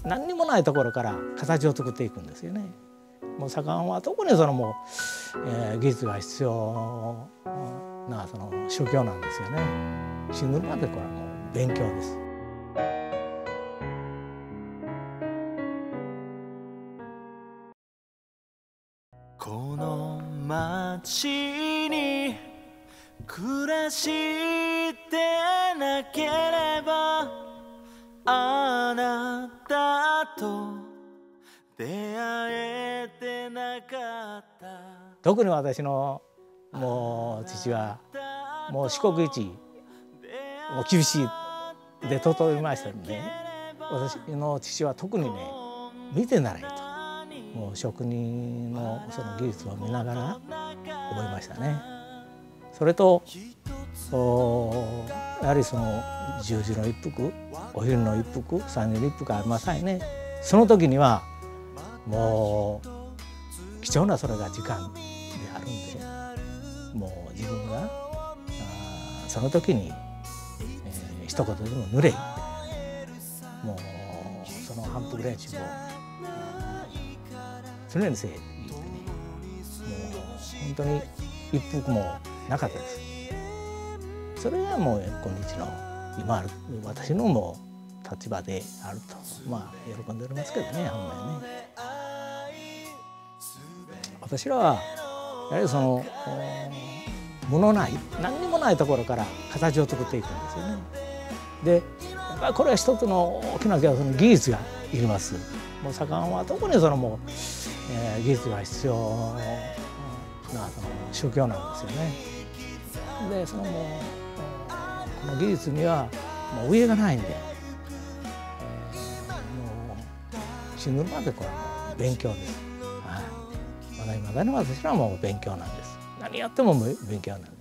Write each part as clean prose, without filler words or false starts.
何にもないところから形を作っていくんですよね。もう左官は特にもう、技術が必要な職業なんですよね。死ぬまでこれはもう勉強です。 この街に暮らしてなければあなたと出会えてなかった。 特に私のもう父はもう四国一もう厳しいで整いましたんで、私の父は特にね見てならいと、もう職人の技術を見ながら覚えましたね。それとやはり10時の一服、お昼の一服、3時の一服ありませんね。その時にはもう貴重なそれが時間であるんで、もう自分がその時に、一言でも濡れもうその反復練習を常にせえって言ってね、もう本当に一服もなかったです。それがもう今日の今ある私のもう立場であると、まあ喜んでおりますけどね、反面ね。私らはやはり物ない何にもないところから形を作っていくんですよね。でこれは一つの大きな技術がいります。もう左官は特にもう、技術が必要な職業なんですよね。でもうこの技術にはもう上がないんで、もう死ぬまでこれは勉強です。はい、まだ未だに私らはもう勉強なんです。何やっても勉強なんです。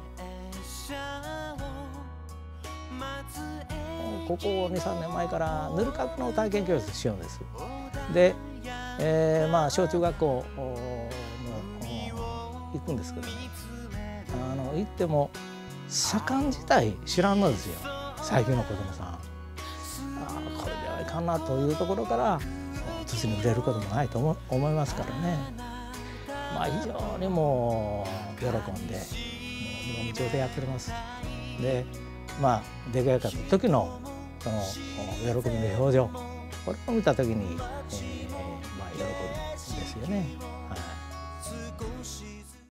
ここ2、3年前から塗り方の体験教室しようんです。で、小中学校も行くんですけどね、行っても左官自体知らんのですよ、最近の子供さん。これではいかんなというところから土に触れることもないと思いますからね。非常にもう喜んでもう夢中でやっております。で出来上がった時の喜びの表情、これを見た時に喜びですよね。